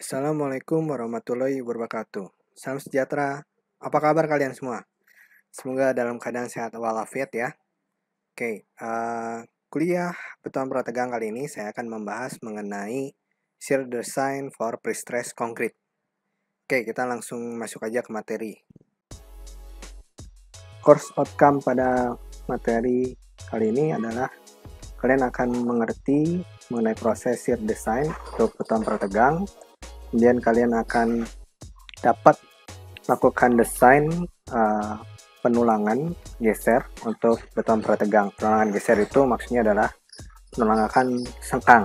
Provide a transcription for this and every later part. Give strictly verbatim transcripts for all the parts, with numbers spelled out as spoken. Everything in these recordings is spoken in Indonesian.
Assalamualaikum warahmatullahi wabarakatuh. Salam sejahtera. Apa kabar kalian semua? Semoga dalam keadaan sehat walafiat ya. Oke, uh, kuliah beton prategang kali ini saya akan membahas mengenai shear design for pre-stress concrete. Oke, kita langsung masuk aja ke materi. Course outcome pada materi kali ini adalah kalian akan mengerti mengenai proses shear design untuk beton prategang. Kemudian kalian akan dapat lakukan desain uh, penulangan geser untuk beton prategang. Penulangan geser itu maksudnya adalah penulangan sengkang.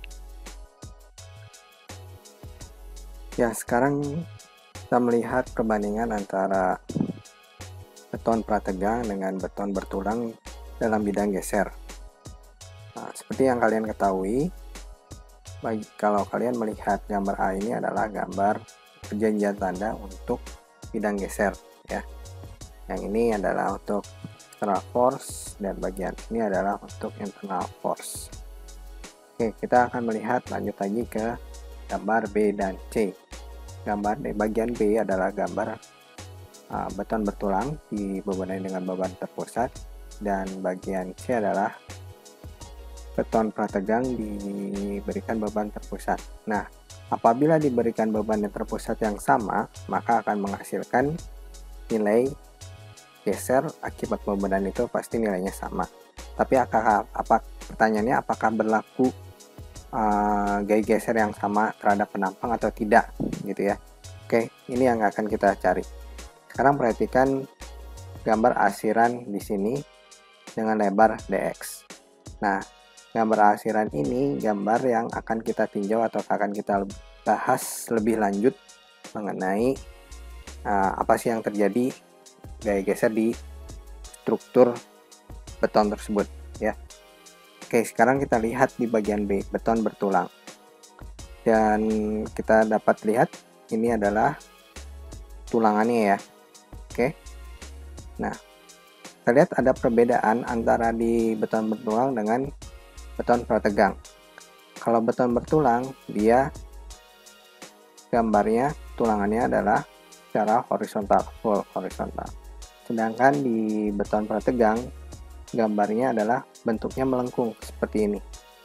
Ya, sekarang kita melihat perbandingan antara beton prategang dengan beton bertulang dalam bidang geser. Nah, seperti yang kalian ketahui, Baik, kalau kalian melihat gambar A ini adalah gambar perjanjian tanda untuk bidang geser ya. Yang ini adalah untuk external force dan bagian ini adalah untuk internal force. Oke, kita akan melihat lanjut lagi ke gambar B dan C. Gambar di bagian B adalah gambar uh, beton bertulang dibebani dengan beban terpusat, dan bagian C adalah beton prategang diberikan beban terpusat. Nah, apabila diberikan beban yang terpusat yang sama, maka akan menghasilkan nilai geser akibat bebanan itu pasti nilainya sama. Tapi apakah, apa pertanyaannya apakah berlaku uh, gaya geser yang sama terhadap penampang atau tidak, gitu ya? Oke, ini yang akan kita cari. Sekarang perhatikan gambar asiran di sini dengan lebar dx. Nah, gambar asiran ini gambar yang akan kita tinjau atau akan kita bahas lebih lanjut mengenai uh, apa sih yang terjadi gaya geser di struktur beton tersebut ya. Oke, sekarang kita lihat di bagian B, beton bertulang. Dan kita dapat lihat ini adalah tulangannya ya. Oke. Nah, kita lihat ada perbedaan antara di beton bertulang dengan beton prategang. Kalau beton bertulang, dia gambarnya tulangannya adalah secara horizontal, full horizontal. Sedangkan di beton prategang, gambarnya adalah bentuknya melengkung seperti ini.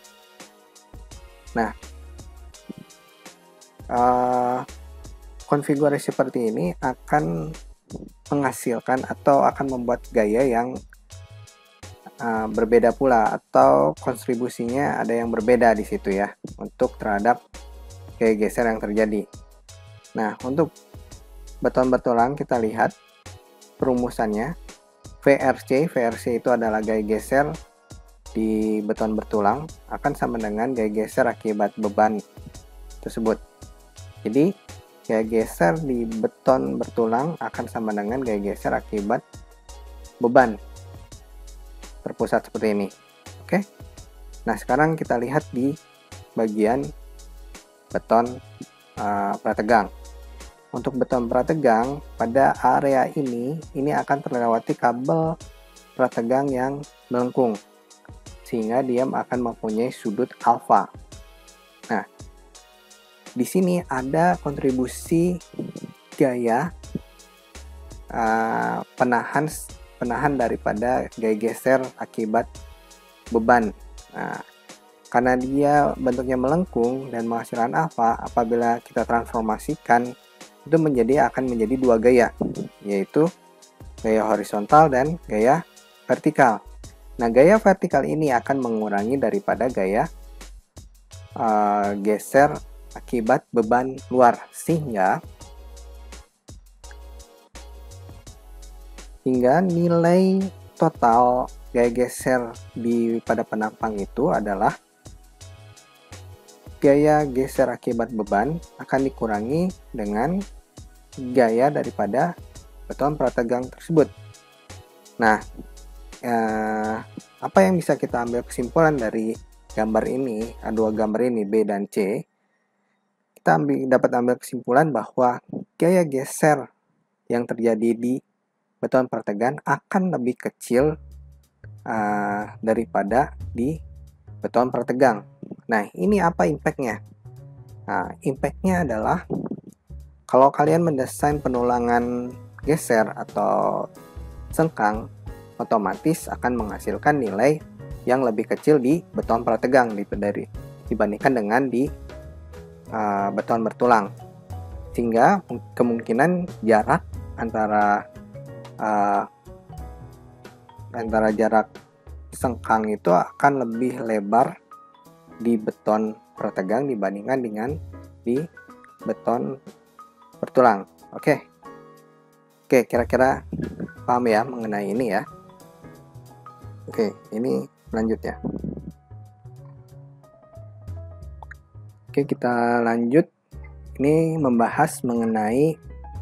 Nah, uh, konfigurasi seperti ini akan menghasilkan atau akan membuat gaya yang Uh, berbeda pula, atau kontribusinya ada yang berbeda di situ ya untuk terhadap gaya geser yang terjadi. Nah, untuk beton bertulang kita lihat perumusannya V R C. V R C itu adalah gaya geser di beton bertulang akan sama dengan gaya geser akibat beban tersebut. Jadi gaya geser di beton bertulang akan sama dengan gaya geser akibat beban terpusat seperti ini. Oke. Nah, sekarang kita lihat di bagian beton uh, prategang. Untuk beton prategang pada area ini ini akan terlewati kabel prategang yang melengkung sehingga dia akan mempunyai sudut alfa. Nah, di sini ada kontribusi gaya uh, penahan penahan daripada gaya geser akibat beban. Nah, karena dia bentuknya melengkung dan menghasilkan alfa, apabila kita transformasikan itu menjadi akan menjadi dua gaya, yaitu gaya horizontal dan gaya vertikal. Nah, gaya vertikal ini akan mengurangi daripada gaya uh, geser akibat beban luar, sehingga hingga nilai total gaya geser di pada penampang itu adalah gaya geser akibat beban akan dikurangi dengan gaya daripada beton prategang tersebut. Nah, eh, apa yang bisa kita ambil kesimpulan dari gambar ini, dua gambar ini B dan C? Kita ambil, dapat ambil kesimpulan bahwa gaya geser yang terjadi di beton prategang akan lebih kecil uh, daripada di beton prategang. Nah, ini apa impact-nya? Nah, impact-nya adalah kalau kalian mendesain penulangan geser atau sengkang, otomatis akan menghasilkan nilai yang lebih kecil di beton prategang dari dibandingkan dengan di uh, beton bertulang, sehingga kemungkinan jarak antara uh, antara jarak sengkang itu akan lebih lebar di beton prategang dibandingkan dengan di beton bertulang. Oke, oke, kira-kira paham ya mengenai ini ya. Oke, ini lanjut ya. Oke, kita lanjut. Ini membahas mengenai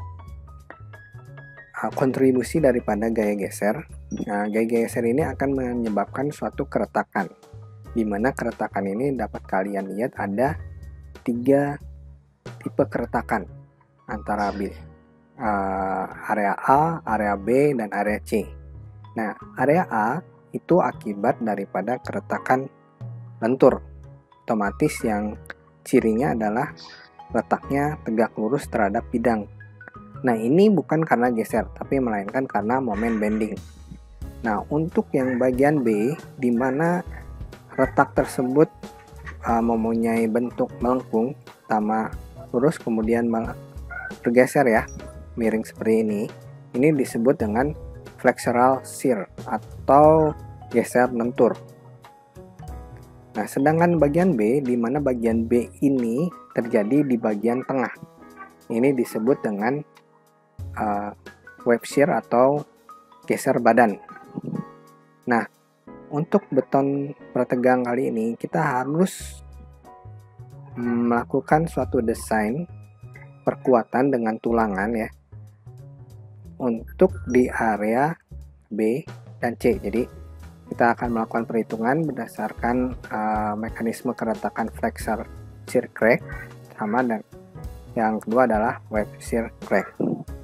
uh, kontribusi daripada gaya geser. Nah, gaya geser ini akan menyebabkan suatu keretakan, di mana keretakan ini dapat kalian lihat ada tiga tipe keretakan antara B, uh, area A, area B, dan area C. Nah, area A itu akibat daripada keretakan lentur, otomatis yang cirinya adalah letaknya tegak lurus terhadap bidang. Nah, ini bukan karena geser, tapi melainkan karena momen bending. Nah, untuk yang bagian B, di mana retak tersebut uh, mempunyai bentuk melengkung, pertama lurus kemudian bergeser ya, miring seperti ini. Ini disebut dengan flexural shear atau geser lentur. Nah, sedangkan bagian B, di mana bagian B ini terjadi di bagian tengah. Ini disebut dengan uh, wave shear atau geser badan. Nah, untuk beton prategang kali ini kita harus melakukan suatu desain perkuatan dengan tulangan ya untuk di area B dan C. Jadi kita akan melakukan perhitungan berdasarkan uh, mekanisme keretakan flexure shear crack sama, dan yang kedua adalah wave shear crack.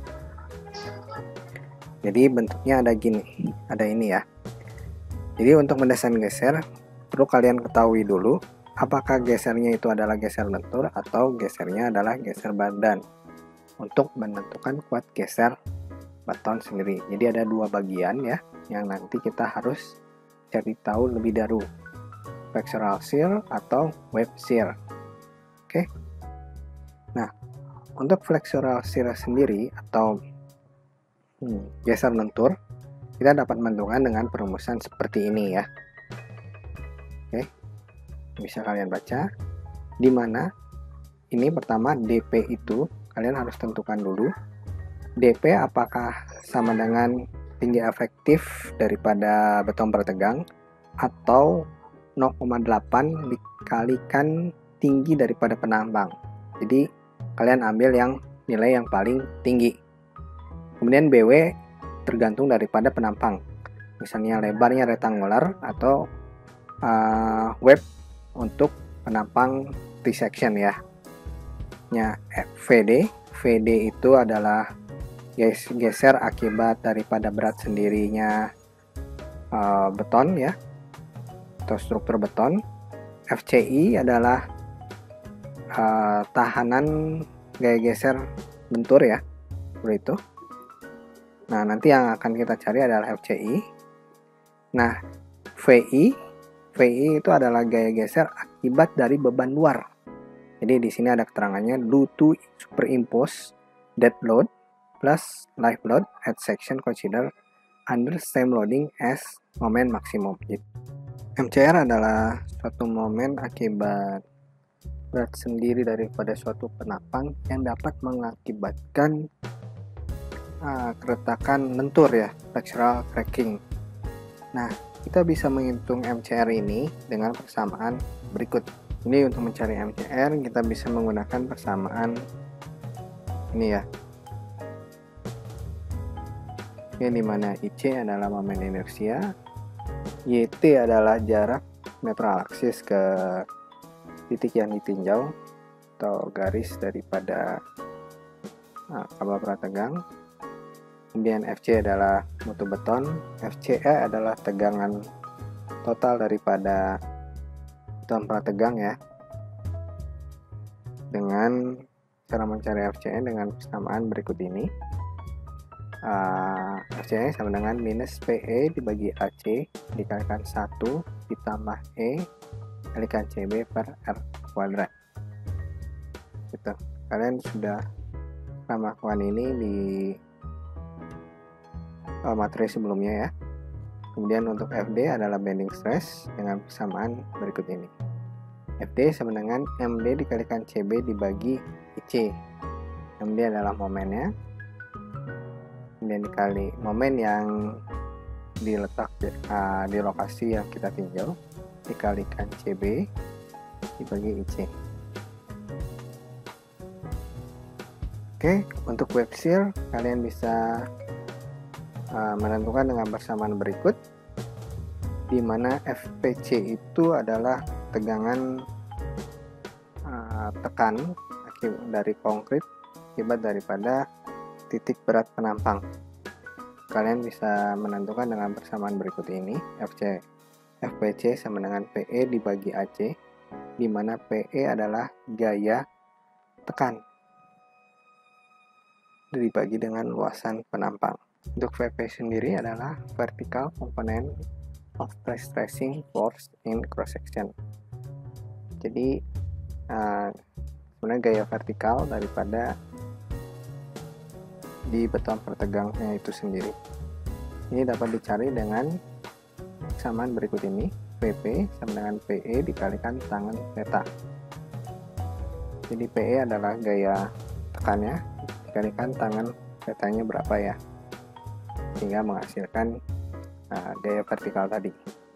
Jadi bentuknya ada gini, ada ini ya. Jadi untuk mendesain geser perlu kalian ketahui dulu apakah gesernya itu adalah geser lentur atau gesernya adalah geser badan untuk menentukan kuat geser beton sendiri. Jadi ada dua bagian ya yang nanti kita harus cari tahu lebih dahulu, flexural shear atau wave shear. Oke. Nah, untuk flexural shear sendiri atau hmm, geser lentur kita dapat menentukan dengan perumusan seperti ini ya. Oke, bisa kalian baca, di mana ini pertama D P itu kalian harus tentukan dulu. D P apakah sama dengan tinggi efektif daripada beton prategang atau nol koma delapan dikalikan tinggi daripada penambang. Jadi kalian ambil yang nilai yang paling tinggi. Kemudian B W tergantung daripada penampang, misalnya lebarnya rektangular atau uh, web untuk penampang T-section ya. Nya V D, V D itu adalah geser akibat daripada berat sendirinya uh, beton ya, atau struktur beton. F C I adalah uh, tahanan gaya geser bentur ya, seperti itu. Nah, nanti yang akan kita cari adalah F C I. Nah, V I, V I itu adalah gaya geser akibat dari beban luar. Jadi di sini ada keterangannya due to superimpose dead load plus live load at section consider under same loading as moment maximum. M C R adalah suatu momen akibat berat sendiri daripada suatu penapang yang dapat mengakibatkan uh, keretakan lentur ya, flexural cracking. Nah, kita bisa menghitung M C R ini dengan persamaan berikut. Ini untuk mencari M C R kita bisa menggunakan persamaan ini ya. Ini dimana I C adalah momen inersia, Y T adalah jarak netral aksis ke titik yang ditinjau atau garis daripada nah, kabel prategang. Kemudian F C adalah mutu beton, F C E adalah tegangan total daripada beton prategang ya. dengan cara mencari F C E dengan persamaan berikut ini. Uh, F C E sama dengan minus P E dibagi A C dikalikan satu ditambah E kalikan C B per R kuadrat. Gitu. Kalian sudah melakukan ini di uh, materi sebelumnya ya. Kemudian untuk F D adalah bending stress dengan persamaan berikut ini. F D sama dengan M D dikalikan C B dibagi I C. M D adalah momennya, kemudian dikali momen yang diletak uh, di lokasi yang kita tinjau dikalikan C B dibagi I C. Oke, untuk web shear kalian bisa uh, menentukan dengan persamaan berikut, di mana F P C itu adalah tegangan uh, tekan dari konkrit akibat daripada titik berat penampang. Kalian bisa menentukan dengan persamaan berikut ini. F C F P C sama dengan P E dibagi A C, di mana P E adalah gaya tekan dibagi dengan luasan penampang. Untuk V P sendiri adalah vertical component of stressing force in cross section. Jadi uh, sebenarnya gaya vertikal daripada di beton pertegangnya itu sendiri. Ini dapat dicari dengan persamaan berikut ini. V P sama dengan P E dikalikan tangan theta. Jadi P E adalah gaya tekannya dikalikan tangan thetanya berapa ya, sehingga menghasilkan uh, gaya vertikal tadi.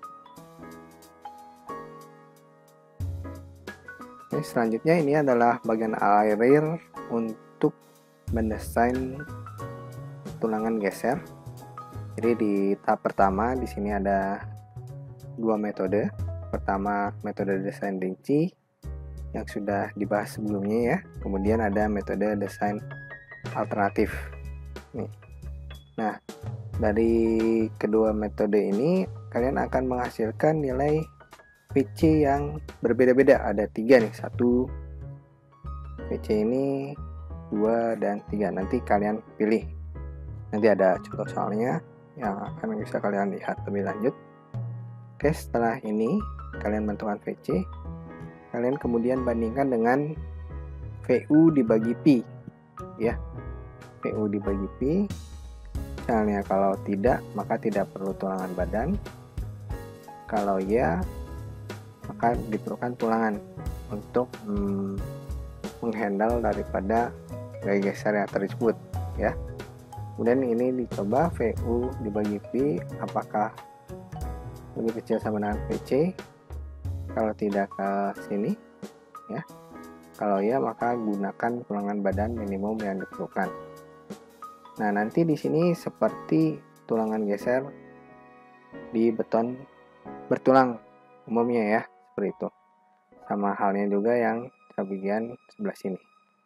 Oke, selanjutnya ini adalah bagian alir untuk mendesain tulangan geser. Jadi di tahap pertama di sini ada dua metode. Pertama metode desain rinci yang sudah dibahas sebelumnya ya. Kemudian ada metode desain alternatif. Nih. Nah, dari kedua metode ini kalian akan menghasilkan nilai P C yang berbeda-beda. Ada tiga nih, satu P C ini, dua dan tiga. Nanti kalian pilih. Nanti ada contoh soalnya yang akan bisa kalian lihat lebih lanjut. Oke, setelah ini kalian menentukan V C. Kalian kemudian bandingkan dengan V U dibagi Pi, ya. V U dibagi Pi. Misalnya kalau tidak, maka tidak perlu tulangan badan. Kalau ya, maka diperlukan tulangan untuk hmm, menghandle daripada gaya geser yang tersebut, ya. Kemudian ini dicoba V U dibagi Pi, apakah lebih kecil sama dengan V C? Kalau tidak ke sini, ya. Kalau ya, maka gunakan tulangan badan minimum yang diperlukan. Nah, nanti di sini seperti tulangan geser di beton bertulang umumnya ya, seperti itu. Sama halnya juga yang di bagian sebelah sini.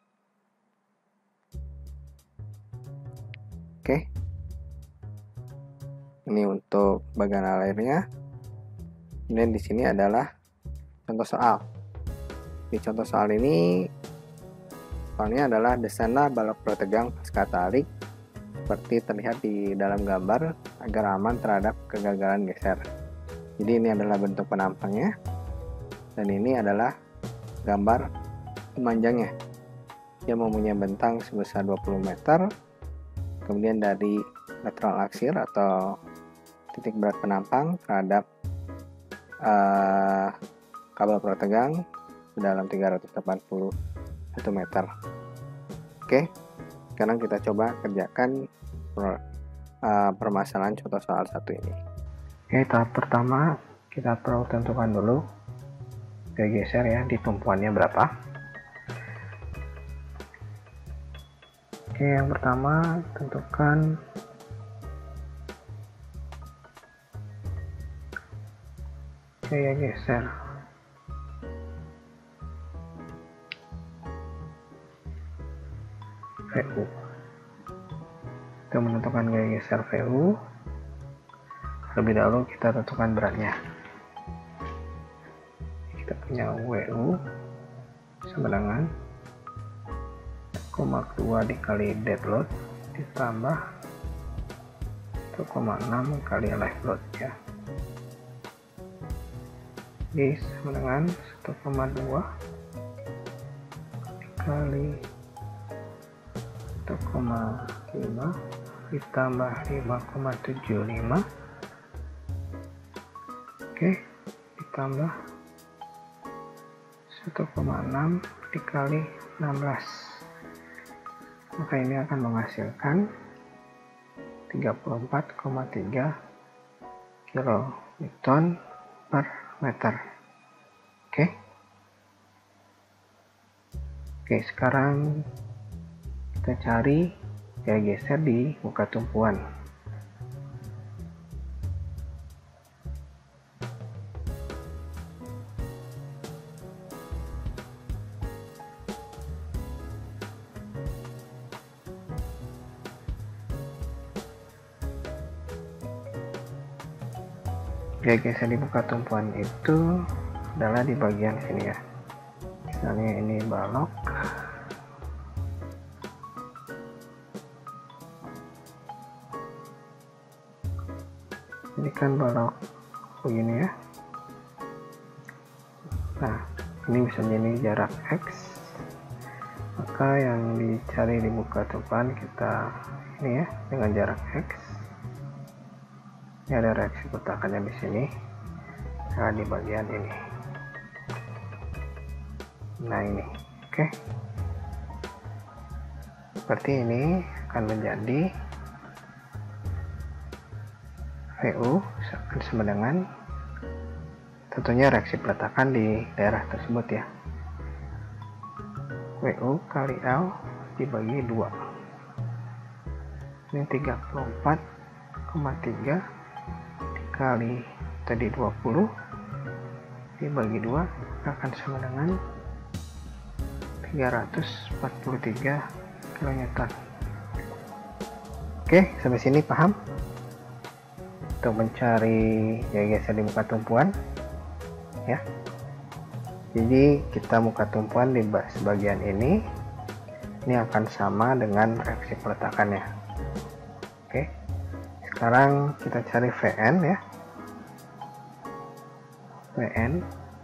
Oke. Ini untuk bagian alirnya. Kemudian di sini adalah contoh soal. Di contoh soal ini soalnya adalah desainlah balok bertegang pasca tarik seperti terlihat di dalam gambar agar aman terhadap kegagalan geser. Jadi ini adalah bentuk penampangnya dan ini adalah gambar pemanjangnya. Dia mempunyai bentang sebesar dua puluh meter. Kemudian dari lateral aksir atau titik berat penampang terhadap uh, kabel pertegang dalam tiga ratus delapan puluh satu meter. Oke, sekarang kita coba kerjakan per, uh, permasalahan contoh soal satu ini. Oke, tahap pertama kita perlu tentukan dulu gaya geser ya, di tumpuannya berapa. Oke, yang pertama tentukan gaya geser. V U. Kita menentukan gaya geser V U. Lebih dahulu kita tentukan beratnya. Kita punya W U sama dengan koma dua dikali dead load ditambah satu koma enam kali live load ya. Jadi sama dengan satu koma dua dikali satu koma lima ditambah lima koma tujuh lima, oke, ditambah satu koma enam dikali enam belas, maka ini akan menghasilkan tiga puluh empat koma tiga kilonewton per meter. Oke. Oke, sekarang kita cari gaya geser di muka tumpuan. Gaya geser di muka tumpuan itu adalah di bagian sini ya. Misalnya ini balok, ini kan balok begini ya. Nah, ini bisa menjadi jarak X, maka yang dicari di muka tumpuan kita ini ya, dengan jarak X. Ini ada reaksi peletakannya di sini, nah di bagian ini. Nah ini, oke. Seperti ini akan menjadi V U akan sama dengan tentunya reaksi peletakan di daerah tersebut ya. V U kali L dibagi dua. Ini tiga puluh empat koma tiga dikali tadi dua puluh dibagi dua akan sama dengan tiga ratus empat puluh tiga kilonewton. Oke, sampai sini paham? Untuk mencari gaya geser di muka tumpuan ya. Jadi kita muka tumpuan di sebagian ini ini akan sama dengan reaksi peletakannya. Oke, sekarang kita cari V N ya. V N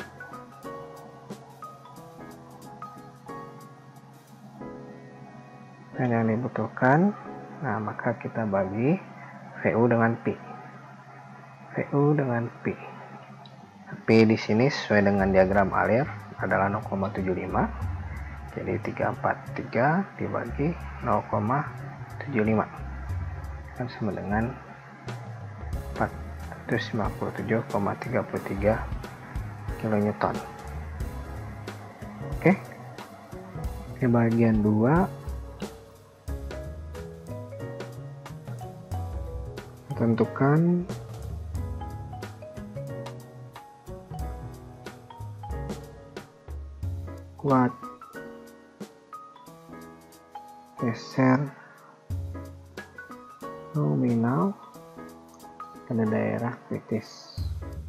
dan yang dibutuhkan, nah maka kita bagi V U dengan Pi. V U dengan Pi. Pi di sini sesuai dengan diagram alir adalah nol koma tujuh lima. Jadi tiga ratus empat puluh tiga dibagi nol koma tujuh lima kan sama dengan empat ratus lima puluh tujuh koma tiga tiga kilonewton. Oke. Di bagian dua tentukan kuat geser nominal pada daerah kritis.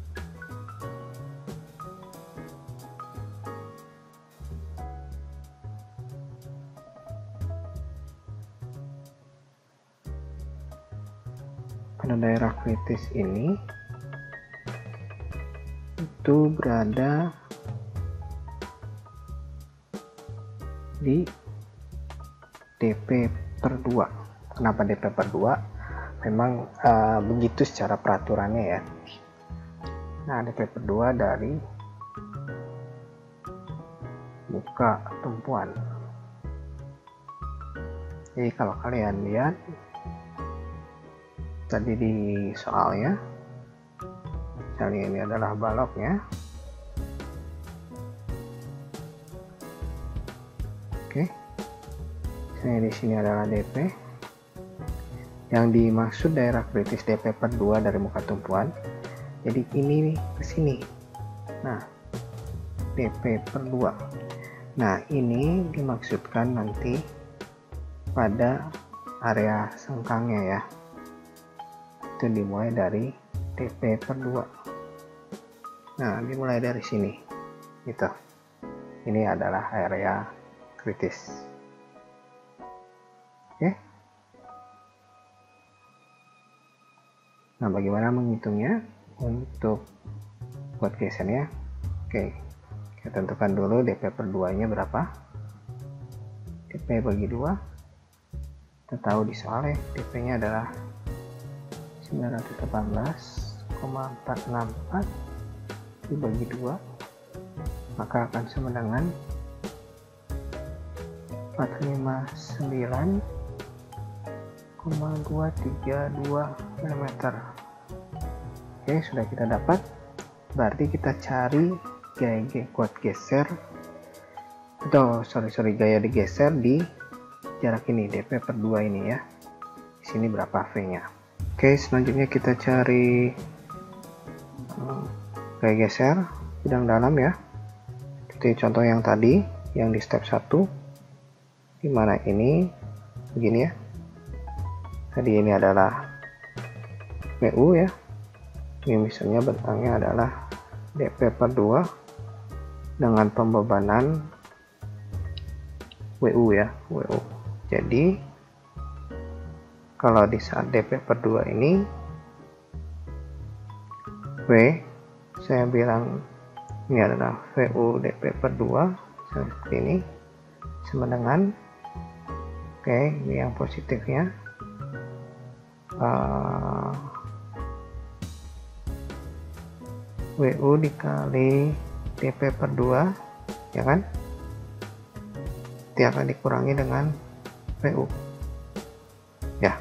Pada daerah kritis ini itu berada di D P per dua. Kenapa D P per dua? Memang uh, begitu secara peraturannya ya. Nah, D P per dua dari muka tumpuan. Jadi kalau kalian lihat tadi di soalnya, misalnya ini adalah baloknya. Oke, misalnya di sini adalah D P. Yang dimaksud daerah kritis D P per dua dari muka tumpuan. Jadi ini ke sini. Nah, D P per dua. Nah, ini dimaksudkan nanti pada area sengkangnya ya. Itu dimulai dari D P per dua. Nah, dimulai dari sini. Gitu. Ini adalah area kritis. Nah, bagaimana menghitungnya? Untuk buat gesernya, oke, kita tentukan dulu D P per dua nya berapa. D P bagi dua, kita tahu di soal ya, D P nya adalah sembilan ratus delapan belas koma empat enam empat dibagi dua, maka akan sama dengan empat ratus lima puluh sembilan koma dua tiga dua milimeter. Oke, sudah kita dapat. Berarti kita cari gaya kuat geser atau sorry sorry gaya digeser di jarak ini, D P per dua ini ya. Di sini berapa V nya. Oke, selanjutnya kita cari um, gaya geser bidang dalam ya. Seperti contoh yang tadi yang di step satu, dimana ini begini ya. Tadi ini adalah W U ya. Ini misalnya bentangnya adalah D P per dua dengan pembebanan W U ya, W U. Jadi kalau di saat D P per dua ini W, saya bilang ini adalah V U D P per dua seperti ini, sama dengan, oke, ini yang positifnya, uh, W U dikali D P per dua, ya kan? Nanti akan dikurangi dengan V U. Ya.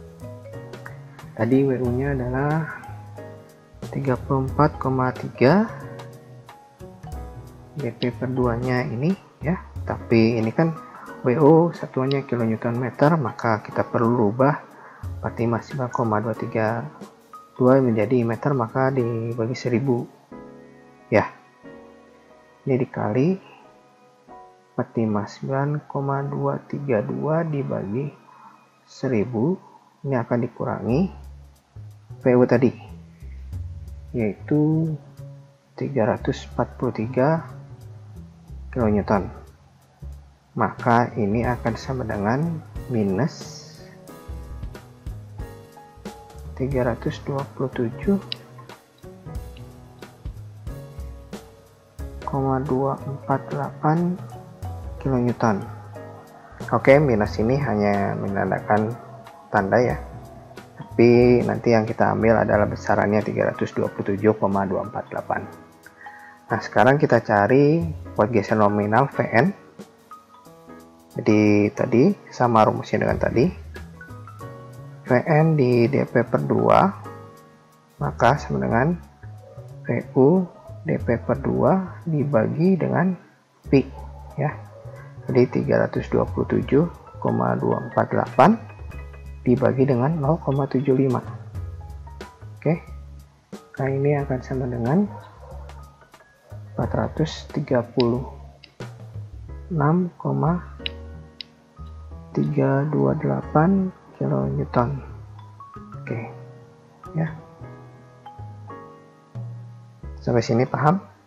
Tadi W U-nya adalah tiga puluh empat koma tiga, D P per dua-nya ini ya. Tapi ini kan W U satuannya kilonewton meter, maka kita perlu rubah empat puluh lima sembilan koma dua tiga dua menjadi meter, maka dibagi seribu ya, ini dikali empat puluh lima sembilan koma dua tiga dua dibagi seribu, ini akan dikurangi V U tadi, yaitu tiga ratus empat puluh tiga kilonewton, maka ini akan sama dengan minus tiga ratus dua puluh tujuh koma dua empat delapan kilonewton. Oke, minus ini hanya menandakan tanda ya, tapi nanti yang kita ambil adalah besarannya tiga ratus dua puluh tujuh koma dua empat delapan. Nah, sekarang kita cari kuat geser nominal V N. Jadi tadi sama rumusnya dengan tadi, V N di D P per dua, maka sama dengan V U D P per dua dibagi dengan Pi ya. Jadi tiga ratus dua puluh tujuh koma dua empat delapan dibagi dengan nol koma tujuh lima. Oke. Nah, ini akan sama dengan empat ratus tiga puluh enam koma tiga dua delapan kilonewton. Oke. Ya. Sampai sini paham?